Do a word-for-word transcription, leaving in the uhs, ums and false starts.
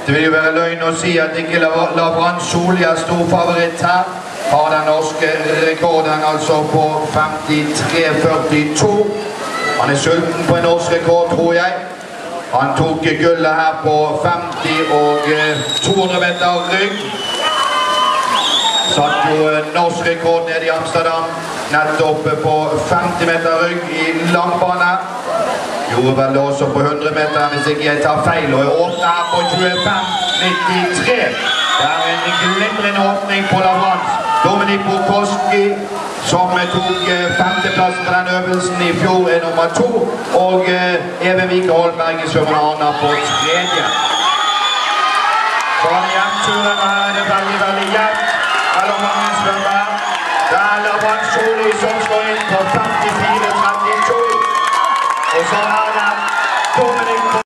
Det vil jo være løgn å si at ikke Lavrans Solli er stor favoritt her. Har den norske rekorden altså på femtitre førtito. Han er sulten på en norsk rekord, tror jeg. Han tok gullet her på femti og to hundre meter rygg. Satt jo norsk rekord nede i Amsterdam, nettopp på femti meter rygg i langbane. Gjorde vel det også på hundre meter, hvis ikke jeg tar feil, og jeg åpner her på tjuefem nittitre. Det er en glimrende åpning på Lavrans. Dominik Borkowski, som tok femteplassen på den øvelsen i fjor, er nummer to, og Even Vike Holmberg i svømmerhånda på tredje. Så han hjemturen her er det veldig, veldig jevnt mellom mange svømmere. Det er Lavrans Solli som slår inn på femtifire trettito, og så er det Dominik